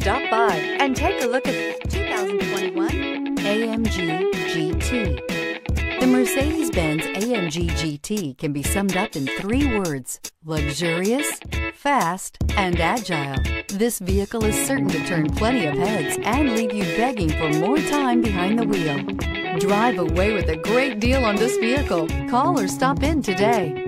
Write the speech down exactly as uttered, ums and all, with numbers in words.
Stop by and take a look at the two thousand twenty-one A M G G T. The Mercedes-Benz A M G G T can be summed up in three words: luxurious, fast, and agile. This vehicle is certain to turn plenty of heads and leave you begging for more time behind the wheel. Drive away with a great deal on this vehicle. Call or stop in today.